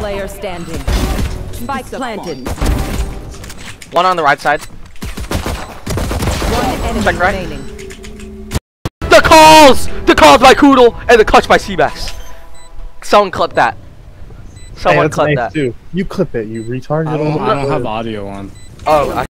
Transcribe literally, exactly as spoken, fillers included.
player standing. Spike planted. One on the right side. One enemy Check right. remaining. The calls! The calls by Koodle and the clutch by Seabass. Someone clip that. Someone hey, clip nice that. Too. You clip it, you retard. I don't, I don't have audio on. Oh, I